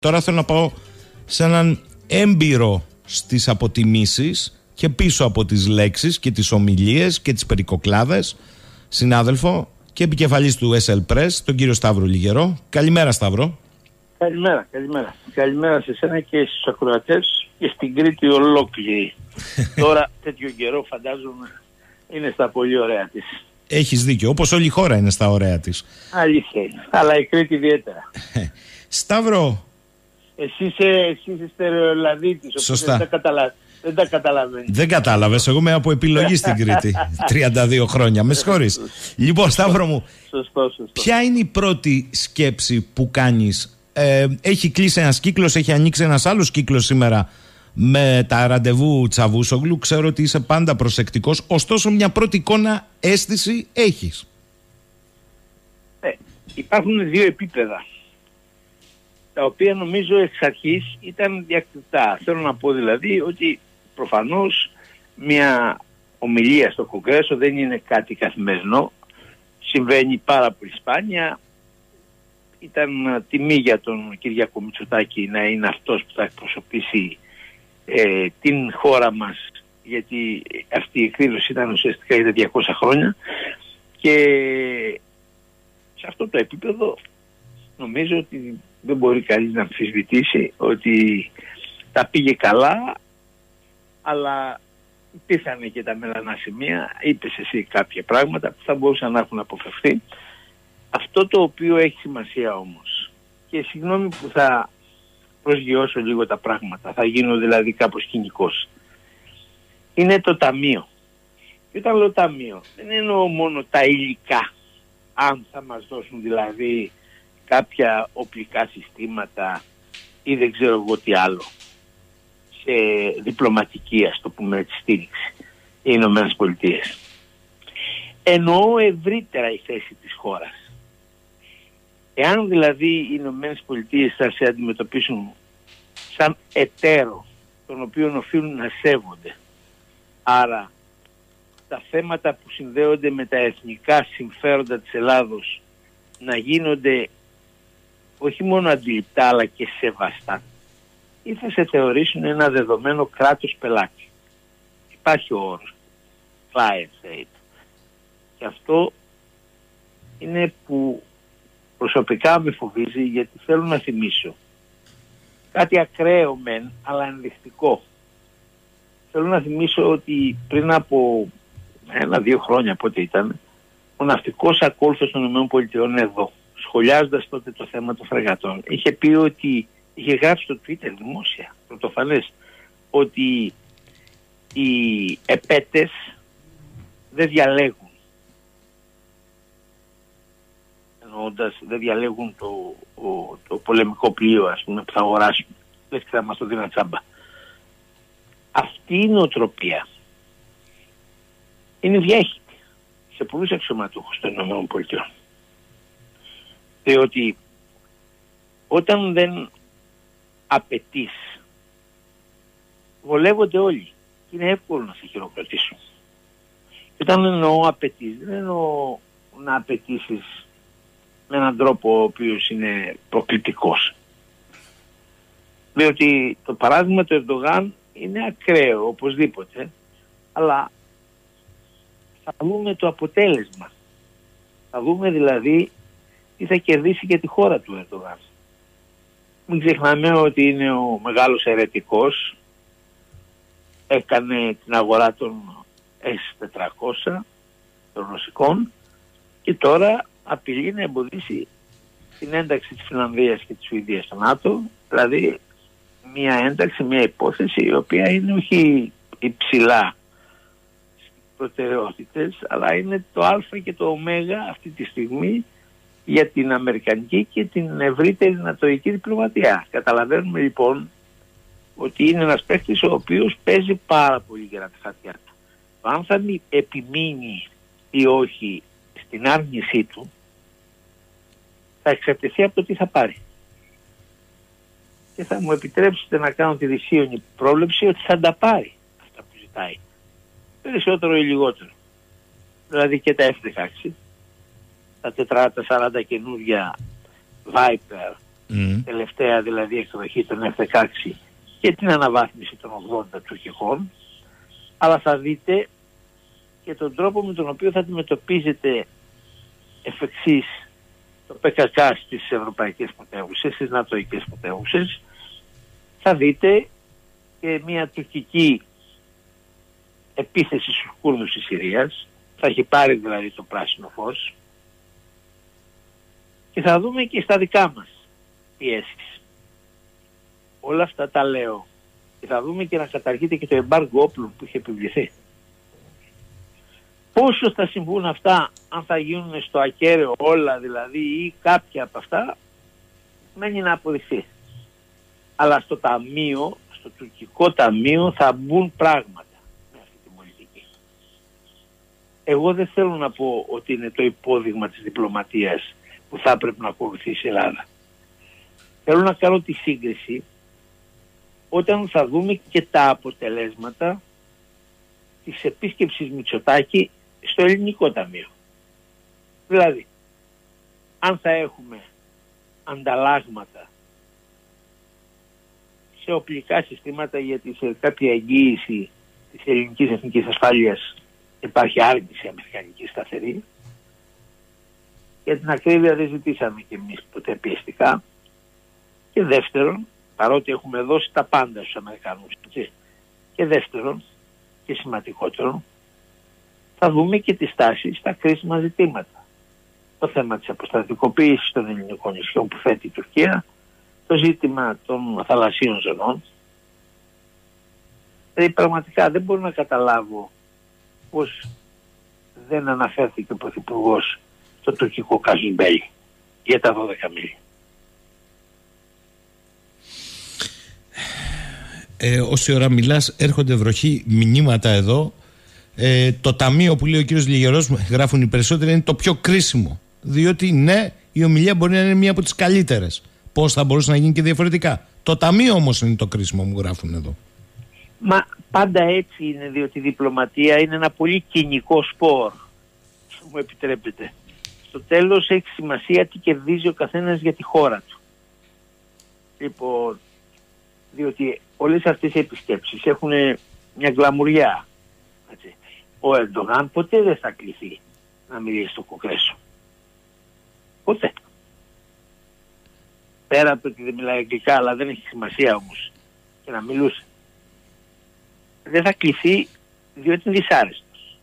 Τώρα θέλω να πάω σε έναν έμπειρο στις αποτιμήσεις και πίσω από τις λέξεις και τις ομιλίες και τις περικοκλάδες συνάδελφο και επικεφαλής του SL Press, τον κύριο Σταύρο Λιγερό. Καλημέρα, Σταύρο. Καλημέρα. Καλημέρα σε εσένα και στους ακροατές και στην Κρήτη ολόκληρη. Τώρα τέτοιο καιρό φαντάζομαι είναι στα πολύ ωραία της. Έχεις δίκιο, όπως όλη η χώρα είναι στα ωραία της. Αλήθεια είναι, αλλά η Κρήτη ιδιαίτερα. Σταύρο. Εσύ είσαι στερεολαδίτης, σωστά. Δεν τα καταλαβαίνεις. Δεν κατάλαβες, εγώ είμαι από επιλογή στην Κρήτη 32 χρόνια, με συγχωρείς. Λοιπόν, Σταύρο μου, σωστό. Ποια είναι η πρώτη σκέψη που κάνεις? Έχει κλείσει ένας κύκλος, έχει ανοίξει ένας άλλος κύκλος σήμερα με τα ραντεβού Τσαβούσογλου. Ξέρω ότι είσαι πάντα προσεκτικός, ωστόσο μια πρώτη εικόνα, αίσθηση έχεις? Υπάρχουν δύο επίπεδα, τα οποία νομίζω εξ αρχής ήταν διακριτά. Θέλω να πω δηλαδή ότι προφανώς μια ομιλία στο Κογκρέσο δεν είναι κάτι καθημερινό. Συμβαίνει πάρα πολύ σπάνια. Ήταν τιμή για τον Κυριάκο Μητσοτάκη να είναι αυτός που θα εκπροσωπήσει την χώρα μας, γιατί αυτή η εκδήλωση ήταν ουσιαστικά για 200 χρόνια και σε αυτό το επίπεδο νομίζω ότι δεν μπορεί κανείς να αμφισβητήσει ότι τα πήγε καλά, αλλά υπήρχαν και τα μελανά σημεία. Είπες εσύ κάποια πράγματα που θα μπορούσαν να έχουν αποφευθεί. Αυτό το οποίο έχει σημασία όμως, και συγγνώμη που θα προσγειώσω λίγο τα πράγματα, θα γίνω δηλαδή κάπως κοινικός, είναι το ταμείο. Και όταν λέω ταμείο, δεν εννοώ μόνο τα υλικά, αν θα μας δώσουν δηλαδή κάποια οπλικά συστήματα ή δεν ξέρω εγώ τι άλλο, σε διπλωματική, ας το πούμε έτσι, στήριξη οι Ηνωμένες Πολιτείες. Εννοώ ευρύτερα η θέση της χώρας. Εάν δηλαδή οι Ηνωμένες Πολιτείες θα σε αντιμετωπίσουν σαν εταίρο, τον οποίο οφείλουν να σέβονται, άρα τα θέματα που συνδέονται με τα εθνικά συμφέροντα της Ελλάδος να γίνονται όχι μόνο αντιληπτά αλλά και σεβαστά, ή θα σε θεωρήσουν ένα δεδομένο κράτος πελάτη. Υπάρχει ο όρος client aid. Και αυτό είναι που προσωπικά με φοβίζει, γιατί θέλω να θυμίσω κάτι ακραίο μεν, αλλά ενδεικτικό. Θέλω να θυμίσω ότι πριν από 1-2 χρόνια, πότε ήταν, ο ναυτικός ακόλουθος των ΗΠΑ εδώ, σχολιάζοντας τότε το θέμα των φρεγατών, είχε πει ότι, είχε γράψει στο Twitter δημόσια, πρωτοφανές, ότι οι επέτες δεν διαλέγουν. Εννοώντας, δεν διαλέγουν το πολεμικό πλοίο, ας πούμε, που θα αγοράσουν. Λες και θα μας το δίνουν τσάμπα. Αυτή η νοοτροπία είναι διέχυτη σε πολλούς αξιωματούχους των ΗΠΑ. Διότι όταν δεν απαιτείς, βολεύονται όλοι και είναι εύκολο να σε χειροκροτήσουν. Και όταν εννοώ απαιτείς, δεν εννοώ να απαιτήσεις με έναν τρόπο ο οποίος είναι προκλητικός. Διότι το παράδειγμα του Ερντογάν είναι ακραίο οπωσδήποτε, αλλά θα δούμε το αποτέλεσμα. Θα δούμε δηλαδή τι θα κερδίσει και τη χώρα του Ερντογάν. Μην ξεχνάμε ότι είναι ο μεγάλος αιρετικός, έκανε την αγορά των S-400 των ρωσικών και τώρα απειλεί να εμποδίσει την ένταξη της Φινλανδίας και της Σουηδίας στο ΝΑΤΟ, δηλαδή μια ένταξη, μια υπόθεση η οποία είναι όχι υψηλά στις προτεραιότητες, αλλά είναι το α και το ω αυτή τη στιγμή για την αμερικανική και την ευρύτερη νατοϊκή διπλωματία. Καταλαβαίνουμε λοιπόν ότι είναι ένας παίκτης ο οποίος παίζει πάρα πολύ γερά τα χαρτιά του. Αν θα επιμείνει ή όχι στην άρνησή του, θα εξαρτηθεί από το τι θα πάρει. Και θα μου επιτρέψετε να κάνω τη δυσίωνη πρόβλεψη ότι θα τα πάρει αυτά που ζητάει. Περισσότερο ή λιγότερο. Δηλαδή και τα F-16, τα 440 καινούργια Viper τελευταία δηλαδή εκδοχή των F-16 και την αναβάθμιση των 80 τουρκικών, αλλά θα δείτε και τον τρόπο με τον οποίο θα αντιμετωπίζετε εφ' εξής το ΠΚΚ στις ευρωπαϊκές πρωτεύουσες, στις νατοικές πρωτεύουσες. Θα δείτε και μια τουρκική επίθεση στους Κούρδους της Συρίας, θα έχει πάρει δηλαδή το πράσινο φως, και θα δούμε και στα δικά μας πιέσεις. Όλα αυτά τα λέω και θα δούμε και να καταργείται και το εμπάργκο όπλων που είχε επιβληθεί. Πόσο θα συμβούν αυτά, αν θα γίνουν στο ακέραιο όλα δηλαδή ή κάποια από αυτά, μένει να αποδειχθεί. Αλλά στο ταμείο, στο τουρκικό ταμείο θα μπουν πράγματα με αυτή τη πολιτική. Εγώ δεν θέλω να πω ότι είναι το υπόδειγμα της διπλωματίας που θα πρέπει να ακολουθήσει η Ελλάδα. Θέλω να κάνω τη σύγκριση όταν θα δούμε και τα αποτελέσματα της επίσκεψης Μητσοτάκη στο Ελληνικό Ταμείο. Δηλαδή, αν θα έχουμε ανταλλάγματα σε οπλικά συστήματα, γιατί σε κάποια εγγύηση της ελληνικής εθνικής ασφάλειας υπάρχει άρνηση αμερικανική σταθερή. Για την ακρίβεια δεν ζητήσαμε και εμείς ποτέ πιεστικά. Και δεύτερον, παρότι έχουμε δώσει τα πάντα στους Αμερικανούς, και δεύτερον και σημαντικότερο, θα δούμε και τη στάση στα κρίσιμα ζητήματα. Το θέμα της αποστρατικοποίησης των ελληνικών νησιών που θέτει η Τουρκία, το ζήτημα των θαλασσίων ζωνών. Δηλαδή πραγματικά δεν μπορώ να καταλάβω πως δεν αναφέρθηκε ο Πρωθυπουργός στο τουρκικό Καζιμπέλι για τα 12 μίλια. Όση ώρα μιλάς έρχονται βροχή μηνύματα εδώ. Το ταμείο που λέει ο κύριος Λιγερός, γράφουν οι περισσότεροι, είναι το πιο κρίσιμο. Διότι ναι, η ομιλία μπορεί να είναι μία από τις καλύτερες. Πώς θα μπορούσε να γίνει και διαφορετικά. Το ταμείο όμως είναι το κρίσιμο, μου γράφουν εδώ. Μα πάντα έτσι είναι, διότι η διπλωματία είναι ένα πολύ κοινικό σπορ, μου επιτρέπετε. Στο τέλος έχει σημασία τι κερδίζει ο καθένας για τη χώρα του. Λοιπόν, διότι όλες αυτές οι επισκέψεις έχουν μια γκλαμουριά. Έτσι. Ο Ερντογάν ποτέ δεν θα κληθεί να μιλήσει στο Κογκρέσο. Ποτέ. Πέρα από το ότι δεν μιλάει αγγλικά, αλλά δεν έχει σημασία όμως και να μιλούσε. Δεν θα κληθεί διότι είναι δυσάρεστος.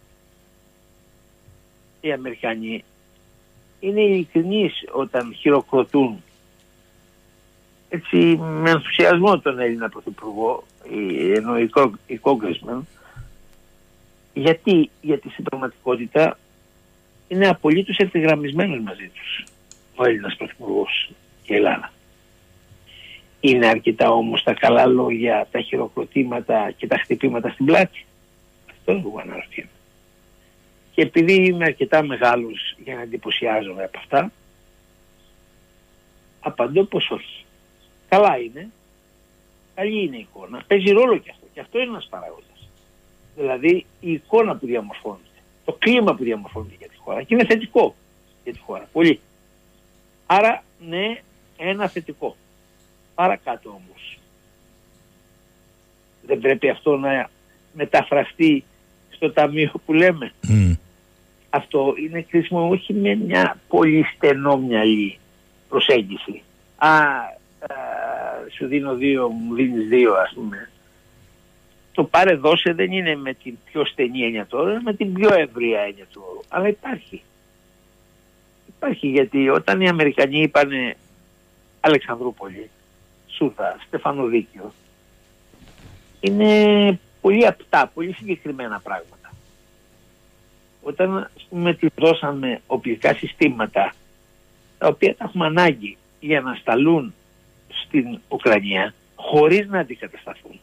Οι Αμερικανοί είναι ειλικρινείς όταν χειροκροτούν έτσι με ενθουσιασμό τον Έλληνα Πρωθυπουργό, ενώ οι Congressmen, γιατί στην πραγματικότητα είναι απολύτως ευθυγραμμισμένος μαζί τους ο Έλληνας Πρωθυπουργός και η Ελλάδα. Είναι αρκετά όμως τα καλά λόγια, τα χειροκροτήματα και τα χτυπήματα στην πλάτη? Αυτό εγώ αναρωτιέμαι. Και επειδή είμαι αρκετά μεγάλος για να εντυπωσιάζομαι από αυτά, απαντώ πως όχι. Καλά είναι, καλή είναι η εικόνα, παίζει ρόλο και αυτό. Και αυτό είναι ένας παράγοντας. Δηλαδή η εικόνα που διαμορφώνεται, το κλίμα που διαμορφώνεται για τη χώρα, και είναι θετικό για τη χώρα, πολύ. Άρα ναι, ένα θετικό. Παρακάτω όμως, δεν πρέπει αυτό να μεταφραστεί στο ταμείο που λέμε? Αυτό είναι κρίσιμο όχι με μια πολύ στενόμυαλη προσέγγιση. Σου δίνω 2, μου δίνεις 2, ας πούμε. Το πάρε δώσε δεν είναι με την πιο στενή έννοια του όρου, είναι με την πιο ευρία έννοια του όρου. Αλλά υπάρχει. Υπάρχει, γιατί όταν οι Αμερικανοί είπανε Αλεξανδρούπολη, Σούδα, Στεφανοδίκιο, είναι πολύ απτά, πολύ συγκεκριμένα πράγματα. Όταν τους δώσαμε οπλικά συστήματα τα οποία τα έχουμε ανάγκη για να σταλούν στην Ουκρανία χωρίς να αντικατασταθούν.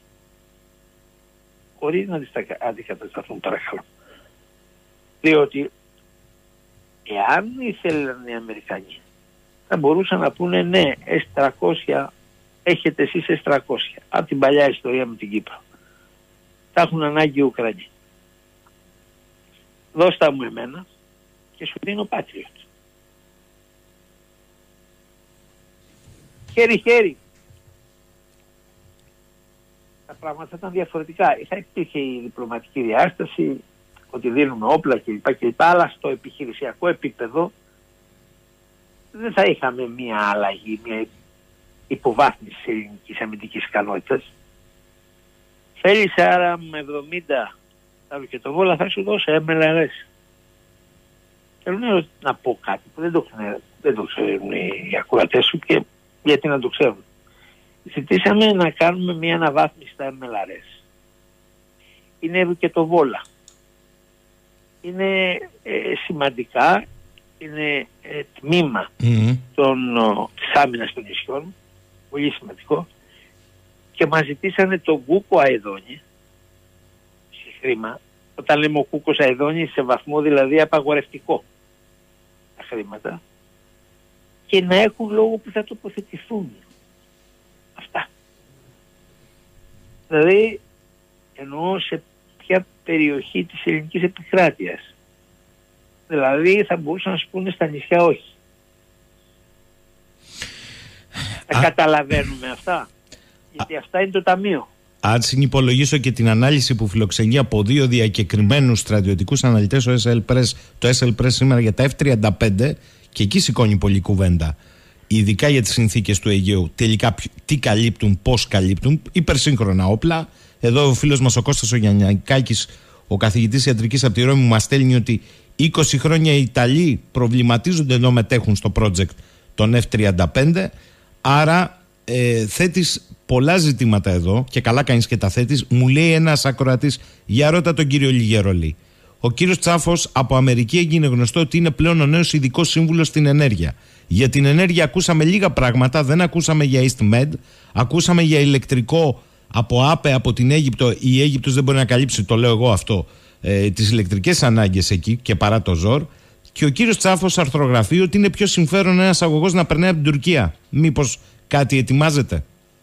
Χωρίς να αντικατασταθούν, παρακαλώ. Διότι εάν ήθελαν οι Αμερικανοί θα μπορούσαν να πούνε ναι, S-300 έχετε εσείς S-300 από την παλιά ιστορία με την Κύπρο. Τα έχουν ανάγκη οι Ουκρανοί. Δώστα μου εμένα και σου δίνω Patriot. χέρι-χέρι, τα πράγματα θα ήταν διαφορετικά. Θα υπήρχε η διπλωματική διάσταση, ότι δίνουμε όπλα κλπ. Αλλά στο επιχειρησιακό επίπεδο δεν θα είχαμε μια αλλαγή, μια υποβάθμιση της ελληνικής αμυντικής ικανότητας. Θέλεις άρα με 70 τα ρουκετοβόλα θα σου δώσω MLRS. Θέλω να πω κάτι που δεν το ξέρουν οι ακροατές σου και γιατί να το ξέρουν. Ζητήσαμε να κάνουμε μια αναβάθμιση στα MLRS. Είναι ρουκετοβόλα. Είναι σημαντικά, είναι τμήμα της άμυνας των νησιών, πολύ σημαντικό, και μας ζητήσανε τον Κούκο Αεδόνη σε χρήμα. Όταν λέμε ο Κούκος Αεδόνη, σε βαθμό δηλαδή απαγορευτικό τα χρήματα, και να έχουν λόγο που θα τοποθετηθούν αυτά. Δηλαδή εννοώ σε ποια περιοχή της ελληνικής επικράτειας. Δηλαδή θα μπορούσαν να σου πούνε στα νησιά όχι. Τα καταλαβαίνουμε αυτά. Γιατί αυτά είναι το ταμείο. Αν συνυπολογίσω και την ανάλυση που φιλοξενεί από 2 διακεκριμένους στρατιωτικούς αναλυτές το SL Press σήμερα για τα F-35, και εκεί σηκώνει πολλή κουβέντα. Ειδικά για τις συνθήκες του Αιγαίου. Τελικά τι καλύπτουν, πώς καλύπτουν. Υπερσύγχρονα όπλα. Εδώ ο φίλος μας ο Κώστας ο Γιαννιακάκης, ο καθηγητής ιατρικής από τη Ρώμη, μας στέλνει ότι 20 χρόνια οι Ιταλοί προβληματίζονται ενώ μετέχουν στο project των F-35. Άρα θέτεις πολλά ζητήματα εδώ, και καλά κάνεις και τα θέτεις. Μου λέει ένας ακροατής, για ρώτα τον κύριο Λιγερολή. Ο κύριος Τσάφος από Αμερική έγινε γνωστό ότι είναι πλέον ο νέος ειδικός σύμβουλος στην ενέργεια. Για την ενέργεια ακούσαμε λίγα πράγματα, δεν ακούσαμε για EastMed, ακούσαμε για ηλεκτρικό από ΑΠΕ από την Αίγυπτο. Η Αίγυπτος δεν μπορεί να καλύψει, το λέω εγώ αυτό, τις ηλεκτρικές ανάγκες εκεί και παρά το ζόρ. Και ο κύριος Τσάφος αρθρογραφεί ότι είναι πιο συμφέρον ένας αγωγός να περνάει από την Τουρκία. Μήπως κάτι ετοιμάζεται?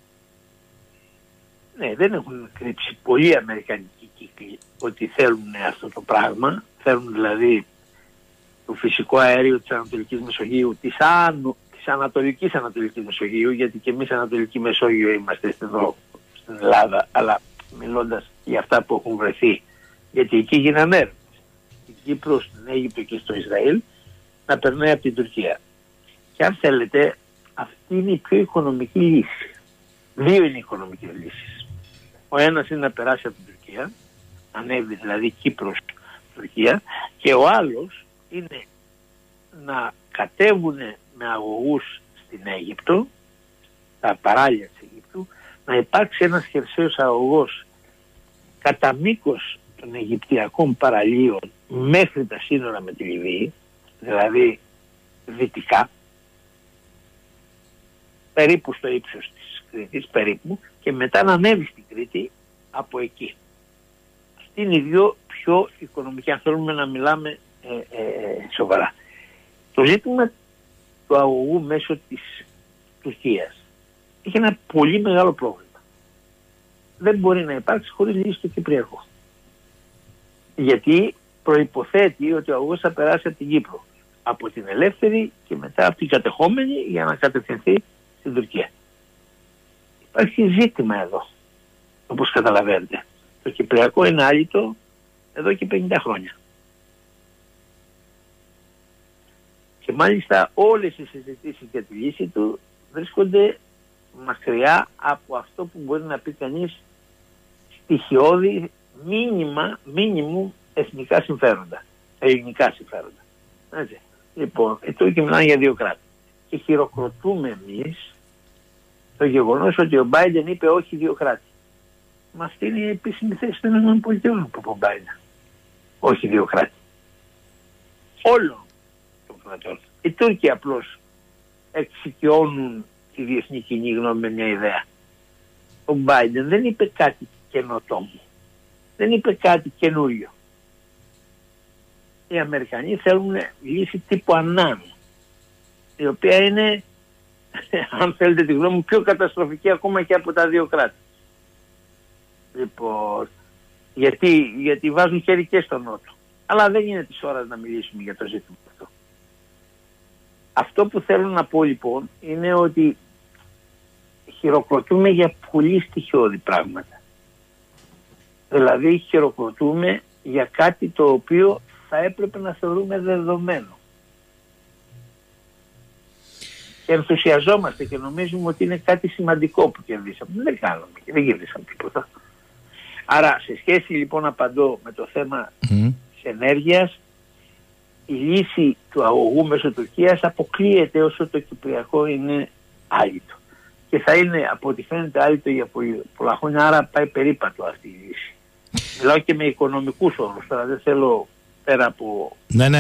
Ναι, δεν έχουν κρύψει πολλοί αμερικανικοί κύκλοι ότι θέλουν αυτό το πράγμα. Θέλουν δηλαδή το φυσικό αέριο της Ανατολικής Μεσογείου, της Ανατολικής Μεσογείου, γιατί και εμείς Ανατολική Μεσόγειο είμαστε εδώ στην Ελλάδα, αλλά μιλώντας για αυτά που έχουν βρεθεί, γιατί εκεί γίνανε έρευνες, στην Κύπρο, στην Αίγυπτο και στο Ισραήλ, να περνάει από την Τουρκία. Και αν θέλετε, αυτή είναι η πιο οικονομική λύση. 2 είναι οι οικονομικές λύσεις. Ο ένας είναι να περάσει από την Τουρκία, ανέβει δηλαδή Κύπρος, Τουρκία, και ο άλλος είναι να κατέβουν με αγωγούς στην Αίγυπτο, τα παράλια της Αιγύπτου, να υπάρξει ένας χερσαίος αγωγός κατά μήκος των Αιγυπτιακών παραλίων μέχρι τα σύνορα με τη Λιβύη, δηλαδή δυτικά, περίπου στο ύψος της Κρήτης, περίπου, και μετά να ανέβει στην Κρήτη από εκεί. Αυτή είναι οι 2 πιο οικονομικοί, αν θέλουμε να μιλάμε σοβαρά. Το ζήτημα του αγωγού μέσω της Τουρκίας έχει ένα πολύ μεγάλο πρόβλημα. Δεν μπορεί να υπάρξει χωρίς λύση στο Κυπριακό. Γιατί προϋποθέτει ότι ο αγωγός θα περάσει από την Κύπρο, από την ελεύθερη και μετά από την κατεχόμενη, για να κατευθυνθεί στην Τουρκία. Υπάρχει ζήτημα εδώ, όπως καταλαβαίνετε. Το Κυπριακό είναι άλυτο εδώ και 50 χρόνια. Και μάλιστα όλες οι συζητήσεις για τη λύση του βρίσκονται μακριά από αυτό που μπορεί να πει κανείς στοιχειώδη μίνιμουμ εθνικά συμφέροντα, ελληνικά συμφέροντα. Έτσι. Λοιπόν, εδώ και μιλάνε για 2 κράτη. Και χειροκροτούμε εμείς το γεγονός ότι ο Biden είπε όχι 2 κράτη. Μα αυτή είναι η επίσημη θέση των ΗΠΑ που είπε ο Biden. Όχι 2 κράτη. Όλων των κρατών. Οι Τούρκοι απλώς εξοικειώνουν τη διεθνή κοινή γνώμη με μια ιδέα. Ο Biden δεν είπε κάτι καινοτόμο. Δεν είπε κάτι καινούριο. Οι Αμερικανοί θέλουν λύση τύπου Ανάν, η οποία είναι, αν θέλετε τη γνώμη μου, πιο καταστροφική ακόμα και από τα 2 κράτη. Λοιπόν, γιατί βάζουν χέρι και στον Νότο. Αλλά δεν είναι της ώρας να μιλήσουμε για το ζήτημα αυτό. Αυτό που θέλω να πω λοιπόν είναι ότι χειροκροτούμε για πολύ στοιχειώδη πράγματα. Δηλαδή χειροκροτούμε για κάτι το οποίο θα έπρεπε να θεωρούμε δεδομένο. Και ενθουσιαζόμαστε και νομίζουμε ότι είναι κάτι σημαντικό που κερδίσαμε. Δεν κάνουμε και δεν κερδίσαμε τίποτα. Άρα σε σχέση λοιπόν, απαντώ, με το θέμα της ενέργειας, η λύση του αγωγού μέσω Τουρκίας αποκλείεται όσο το Κυπριακό είναι άλυτο. Και θα είναι από ό,τι φαίνεται άλυτο για πολλά χρόνια, άρα πάει περίπατο αυτή η λύση. Μιλάω και με οικονομικούς όρους, τώρα δεν θέλω πέρα από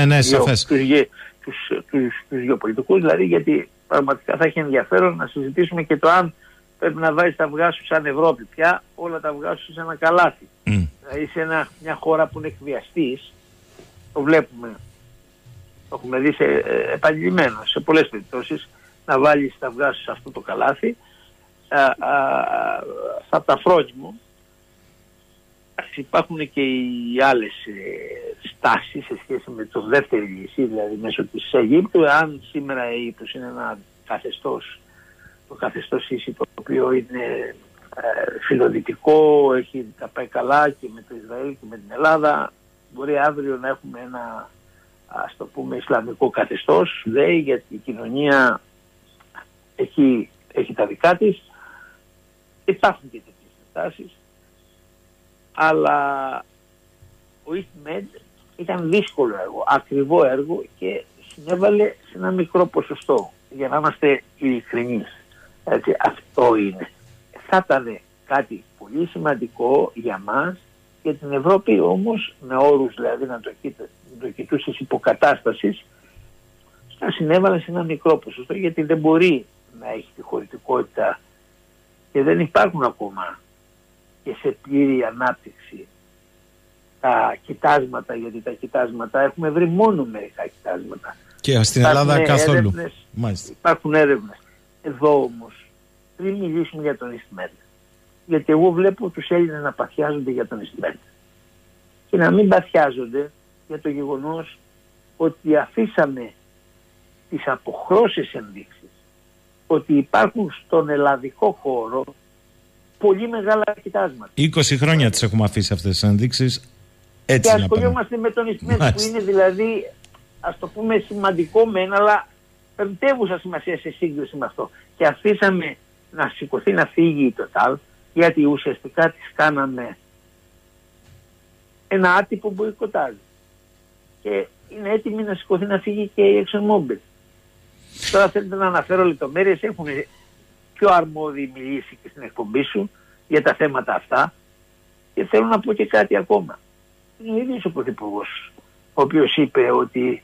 τους γεωπολιτικούς, δηλαδή, γιατί πραγματικά θα έχει ενδιαφέρον να συζητήσουμε και το αν πρέπει να βάζεις τα αυγά σου σαν Ευρώπη πια, όλα τα αυγά σου σε ένα καλάθι. Δηλαδή σε μια χώρα που είναι εκβιαστής, το βλέπουμε, το έχουμε δει επανειλημμένο σε πολλές περιπτώσεις, να βάλεις τα αυγά σου σε αυτό το καλάθι, θα τα φρόνιμο. Υπάρχουν και οι άλλες στάσεις σε σχέση με το δεύτερη λύση, δηλαδή μέσω της Αιγύπτου. Αν σήμερα η Αίγυπτος είναι ένα καθεστώς, το καθεστώς ίση, το οποίο είναι φιλοδυτικό, τα πάει καλά και με το Ισραήλ και με την Ελλάδα, μπορεί αύριο να έχουμε ένα, ας το πούμε, ισλαμικό καθεστώς, λέει, γιατί η κοινωνία έχει τα δικά της. Υπάρχουν και τέτοιες στάσεις. Αλλά ο EastMed ήταν δύσκολο έργο, ακριβό έργο, και συνέβαλε σε ένα μικρό ποσοστό, για να είμαστε ειλικρινείς. Έτσι, αυτό είναι. Θα ήταν κάτι πολύ σημαντικό για μας και την Ευρώπη, όμως με όρους δηλαδή να το κοιτούσες υποκατάστασης, θα συνέβαλε σε ένα μικρό ποσοστό, γιατί δεν μπορεί να έχει τη χωρητικότητα και δεν υπάρχουν ακόμα και σε πλήρη ανάπτυξη τα κοιτάσματα, γιατί τα κοιτάσματα έχουμε βρει μόνο μερικά κοιτάσματα. Και στην Ελλάδα καθόλου. Υπάρχουν έρευνες. Εδώ όμως, πριν μιλήσουμε για τον EastMed, γιατί εγώ βλέπω τους Έλληνες να παθιάζονται για τον EastMed και να μην παθιάζονται για το γεγονός ότι αφήσαμε τις αποχρώσεις ενδείξεις ότι υπάρχουν στον ελλαδικό χώρο πολύ μεγάλα κοιτάσματα. 20 χρόνια τις έχουμε αφήσει αυτές τις ενδείξεις. Έτσι, και ασχολιόμαστε με τον EastMed, που είναι δηλαδή, ας το πούμε, σημαντικό μεν, αλλά πεμπτεύουσα σημασία σε σύγκριση με αυτό. Και αφήσαμε να σηκωθεί να φύγει η Total, γιατί ουσιαστικά της κάναμε ένα άτυπο μποϊκοτάζ. Και είναι έτοιμη να σηκωθεί να φύγει και η ExxonMobil. Τώρα θέλετε να αναφέρω λεπτομέρειες, έχουν πιο αρμόδιοι μιλήσει και στην εκπομπή σου για τα θέματα αυτά. Και θέλω να πω και κάτι ακόμα. Είναι ο ίδιος ο Πρωθυπουργός, ο οποίος είπε ότι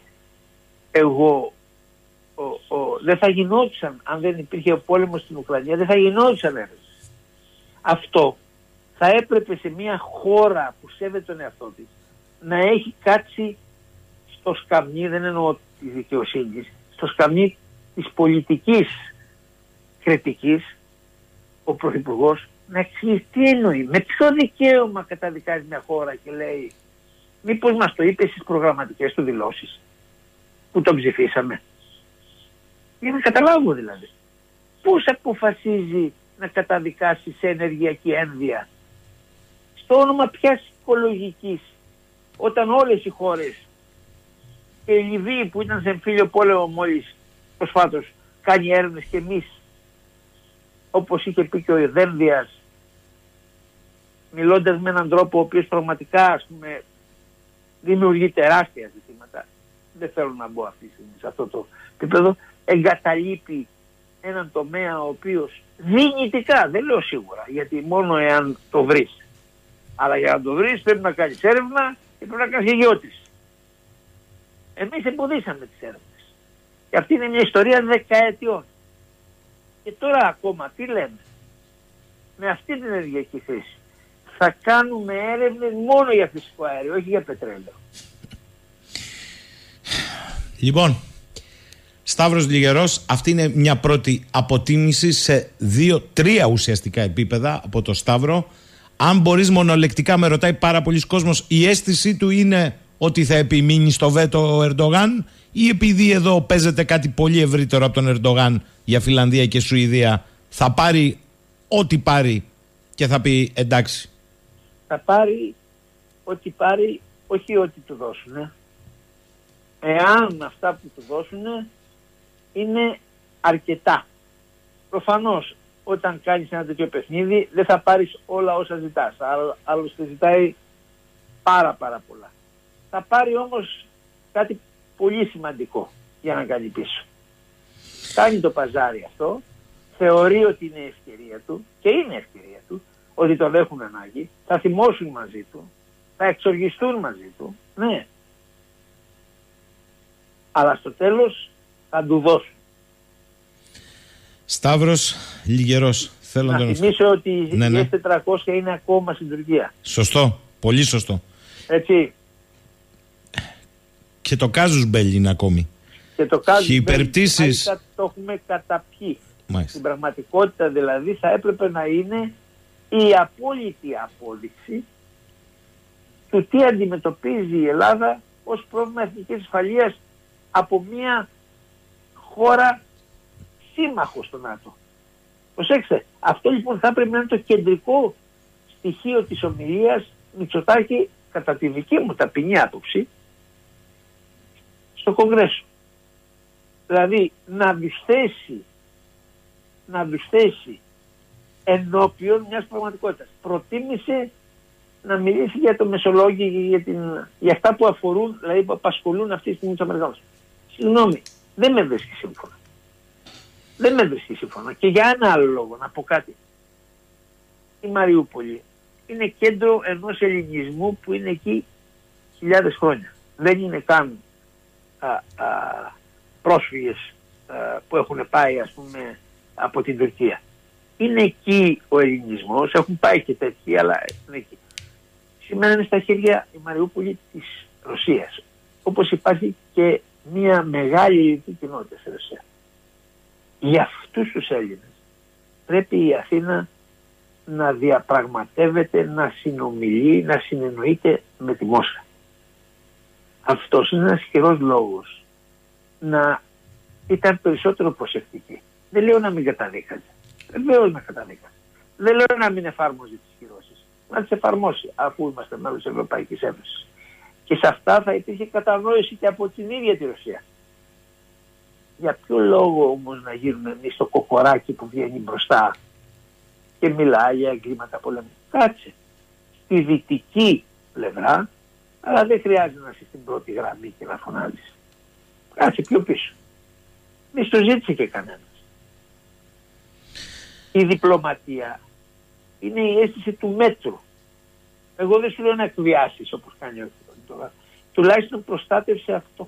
δεν θα γινόντουσαν, αν δεν υπήρχε ο πόλεμος στην Ουκρανία, δεν θα γινόντουσαν έρευνες. Αυτό θα έπρεπε σε μια χώρα που σέβεται τον εαυτό της να έχει κάτσει στο σκαμνί, δεν εννοώ τη δικαιοσύνη, στο σκαμνί της πολιτικής κριτικής, ο Πρωθυπουργός να εξηγήσει τι εννοεί, με ποιο δικαίωμα καταδικάζει μια χώρα και λέει μήπως μας το είπε στις προγραμματικές του δηλώσεις που τον ψηφίσαμε. Για να καταλάβω δηλαδή. Πώς αποφασίζει να καταδικάσει σε ενεργειακή ένδυα, στο όνομα ποιας οικολογικής, όταν όλες οι χώρες και η Λιβύη που ήταν σε εμφύλιο πόλεμο μόλις προσφάτως κάνει έρευνες, και εμείς, όπως είχε πει και ο Δένδιας, μιλώντας με έναν τρόπο ο οποίος πραγματικά, ας πούμε, δημιουργεί τεράστια ζητήματα, δεν θέλω να μπω αυτή τη στιγμή σε αυτό το επίπεδο, εγκαταλείπει έναν τομέα ο οποίος δυνητικά, δεν λέω σίγουρα, γιατί μόνο εάν το βρεις, αλλά για να το βρεις πρέπει να κάνεις έρευνα και πρέπει να κάνεις γεγιώτης. Εμείς εμποδίσαμε τις έρευνες και αυτή είναι μια ιστορία δεκαετιών. Και τώρα ακόμα τι λέμε? Με αυτή την ενεργειακή θέση θα κάνουμε έρευνες μόνο για φυσικό αέριο, όχι για πετρέλαιο. Λοιπόν, Σταύρος Λιγερός, αυτή είναι μια πρώτη αποτίμηση σε 2-3 ουσιαστικά επίπεδα από το Σταύρο. Αν μπορείς μονολεκτικά, με ρωτάει πάρα πολλοί κόσμος, η αίσθησή του είναι ότι θα επιμείνει στο βέτο ο Ερντογάν, ή επειδή εδώ παίζεται κάτι πολύ ευρύτερο από τον Ερντογάν για Φινλανδία και Σουηδία, θα πάρει ό,τι πάρει και θα πει εντάξει? Θα πάρει ό,τι πάρει, όχι ό,τι του δώσουν. Εάν αυτά που του δώσουν είναι αρκετά. Προφανώς όταν κάνεις ένα τέτοιο παιχνίδι δεν θα πάρεις όλα όσα ζητάς. Άλλωστε ζητάει πάρα πολλά. Θα πάρει όμως κάτι πολύ σημαντικό για να κάνει πίσω. Κάνει το παζάρι αυτό, θεωρεί ότι είναι ευκαιρία του και είναι ευκαιρία του, ότι τον έχουν ανάγκη, θα θυμώσουν μαζί του, θα εξοργιστούν μαζί του, ναι. Αλλά στο τέλος θα του δώσουν. Σταύρος Λιγερός. Θέλω να θυμίσω ότι η S400 είναι ακόμα στην Τουρκία. Σωστό, πολύ σωστό. Έτσι. Και το Κάζους Μπέλ είναι ακόμη. Και το Κάζους Μπέλ το έχουμε καταπιεί. Μάλιστα. Στην πραγματικότητα δηλαδή θα έπρεπε να είναι η απόλυτη απόδειξη του τι αντιμετωπίζει η Ελλάδα ως πρόβλημα εθνικής ασφαλείας από μια χώρα σύμμαχο στο ΝΑΤΟ. Προσέξτε, αυτό λοιπόν θα πρέπει να είναι το κεντρικό στοιχείο της ομιλίας Μητσοτάκη, κατά τη δική μου ταπεινή άποψη, στο Κογκρέσο. Δηλαδή να τους θέσει ενώπιον μιας πραγματικότητας. Προτίμησε να μιλήσει για το μεσολόγιο και για αυτά που αφορούν, δηλαδή που απασχολούν αυτή τη στιγμή τους Αμερικανούς. Συγγνώμη, δεν με βρίσκει σύμφωνα. Δεν με βρίσκει σύμφωνα. Και για ένα άλλο λόγο, να πω κάτι. Η Μαριούπολη είναι κέντρο ενός ελληνισμού που είναι εκεί χιλιάδες χρόνια. Δεν είναι καν πρόσφυγες που έχουν πάει, ας πούμε, από την Τουρκία. Είναι εκεί ο ελληνισμός, έχουν πάει και τέτοιοι, αλλά είναι εκεί. Σήμερα είναι στα χέρια η Μαριούπολη της Ρωσίας. Όπως υπάρχει και μια μεγάλη ελληνική κοινότητα στη Ρωσία. Για αυτούς τους Έλληνες πρέπει η Αθήνα να διαπραγματεύεται, να συνομιλεί, να συνεννοείται με τη Μόσχα. Αυτός είναι ένας ισχυρός λόγος να ήταν περισσότερο προσεκτική. Δεν λέω να μην καταδίκαζε. Βεβαίως να καταδίκαζε. Δεν λέω να μην εφάρμοζε τις κυρώσεις. Να τις εφαρμόσει, αφού είμαστε μέλος της Ευρωπαϊκής Ένωσης. Και σε αυτά θα υπήρχε κατανόηση και από την ίδια τη Ρωσία. Για ποιο λόγο όμως να γίνουμε εμείς το κοκοράκι που βγαίνει μπροστά και μιλάει για εγκλήματα πολέμου? Κάτσε στη δυτική πλευρά, αλλά δεν χρειάζεται να είσαι στην πρώτη γραμμή και να φωνάζεις. Κάτσε πιο πίσω. Μη στο ζήτησε και κανένας. Η διπλωματία είναι η αίσθηση του μέτρου. Εγώ δεν σου λέω να εκβιάσεις όπως κάνει ο τουλάχιστον προστάτευσε αυτό.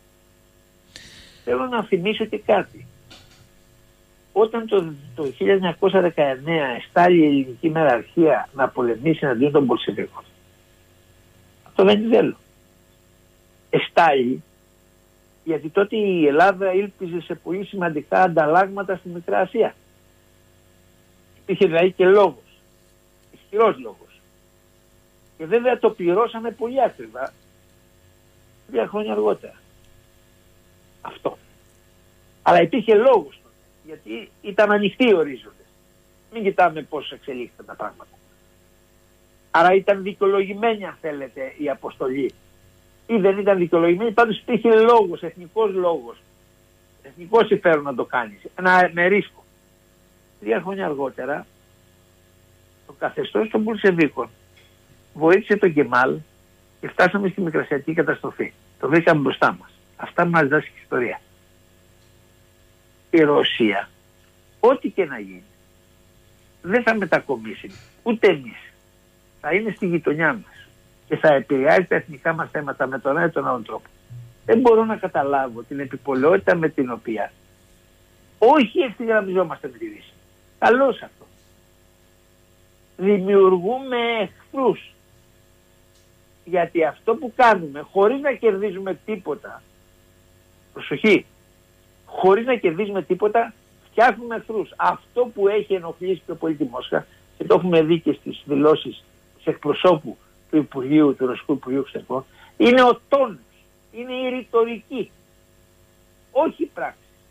Θέλω να θυμίσω και κάτι. Όταν το 1919 εστάλει η ελληνική μεραρχία να πολεμήσει εναντίον των Πολσεβίκων, αυτό δεν είναι θέλω. Εστάλει γιατί τότε η Ελλάδα ήλπιζε σε πολύ σημαντικά ανταλλάγματα στη Μικρά Ασία. Υπήρχε δηλαδή και λόγος, ισχυρός λόγος. Και βέβαια το πληρώσαμε πολύ ακριβά 2 χρόνια αργότερα. Αυτό. Αλλά υπήρχε λόγος τότε, γιατί ήταν ανοιχτοί οι ορίζοντες. Μην κοιτάμε πώς εξελίχθηκαν τα πράγματα. Άρα ήταν δικαιολογημένη, αν θέλετε, η αποστολή. Ή δεν ήταν δικαιολογημένη, πάντως υπήρχε λόγος, εθνικός λόγος. Εθνικό συμφέρον να το κάνεις. Με ρίσκο. 3 χρόνια αργότερα, το καθεστώς των Μπολσεβίκων βοήθησε τον Κεμάλ και φτάσαμε στη μικρασιατική καταστροφή. Το βρήκαμε μπροστά μας. Αυτά μας δώσει η ιστορία. Η Ρωσία, ό,τι και να γίνει, δεν θα μετακομίσει ούτε εμείς. Θα είναι στη γειτονιά μας και θα επηρεάζει τα εθνικά μας θέματα με τον ένα ή τον άλλον τρόπο. Δεν μπορώ να καταλάβω την επιπολαιότητα με την οποία όχι ευθυγραμμιζόμαστε με τη Δύση. Καλώς αυτό. Δημιουργούμε εχθρούς. Γιατί αυτό που κάνουμε χωρίς να κερδίζουμε τίποτα, προσοχή, χωρίς να κερδίζουμε τίποτα, φτιάχνουμε εχθρούς. Αυτό που έχει ενοχλήσει πιο πολύ τη Μόσχα, και το έχουμε δει και στις δηλώσεις της εκπροσώπου του Υπουργείου, του Ρωσικού Υπουργείου Εξωτερικών, είναι ο τόνος, είναι η ρητορική, όχι η πράξη.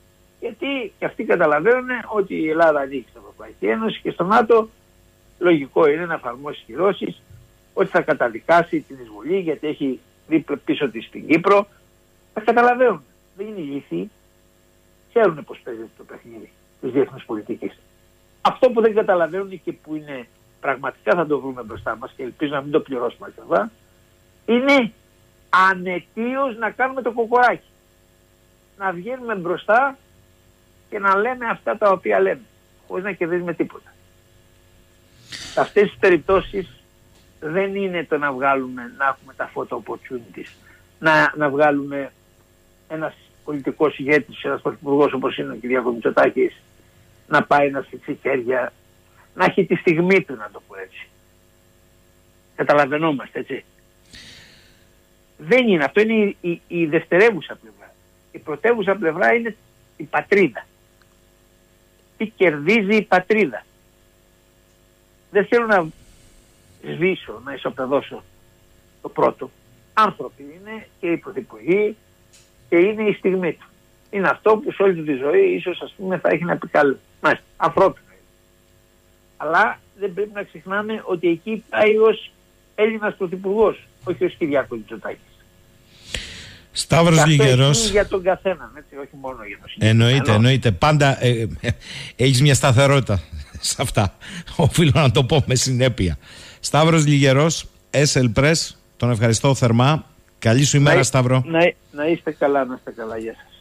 Γιατί και αυτοί καταλαβαίνουν ότι η Ελλάδα ανήκει στην Ευρωπαϊκή Ένωση και στο ΝΑΤΟ λογικό είναι να εφαρμόσει κυρώσεις, ότι θα καταδικάσει την εισβολή γιατί έχει δει πίσω της στην Κύπρο. Τα καταλαβαίνουν. Δεν είναι ηλίθιοι. Ξέρουν πώς παίζεται το παιχνίδι της διεθνούς πολιτικής. Αυτό που δεν καταλαβαίνουν και που είναι πραγματικά θα το βρούμε μπροστά μας και ελπίζω να μην το πληρώσουμε ακριβά, είναι ανετίως να κάνουμε το κοκοράκι. Να βγαίνουμε μπροστά και να λέμε αυτά τα οποία λέμε, χωρίς να κερδίζουμε τίποτα. Σε αυτές τις περιπτώσεις δεν είναι το να βγάλουμε, να έχουμε τα photo opportunities, να βγάλουμε ένας πολιτικός ηγέτης, ένας πρωθυπουργός όπως είναι ο κ. Μητσοτάκης, να πάει να σφιξεί χέρια, να έχει τη στιγμή του, να το πω έτσι. Καταλαβαίνόμαστε, έτσι. Δεν είναι. Αυτό είναι η δευτερεύουσα πλευρά. Η πρωτεύουσα πλευρά είναι η πατρίδα. Τι κερδίζει η πατρίδα. Δεν θέλω να σβήσω, να ισοπεδώσω το πρώτο. Άνθρωποι είναι και οι πρωθυπουργοί και είναι η στιγμή του. Είναι αυτό που σε όλη τη ζωή ίσως ας πούμε θα έχει να πει καλό. Μάλιστα, ανθρώπινο είναι. Αλλά δεν πρέπει να ξεχνάμε ότι εκεί πάει ως Έλληνας πρωθυπουργός, όχι ως Κυριάκος Μητσοτάκης. Σταύρος Λιγερός. Για τον καθέναν, έτσι, όχι μόνο για τον συγκεκριμένο. Εννοείται. Πάντα έχεις μια σταθερότητα σε αυτά. Οφείλω να το πω με συνέπεια. Σταύρος Λιγερός, SL Press. Τον ευχαριστώ θερμά. Καλή σου ημέρα, Σταύρο. Να είστε καλά, γεια σας.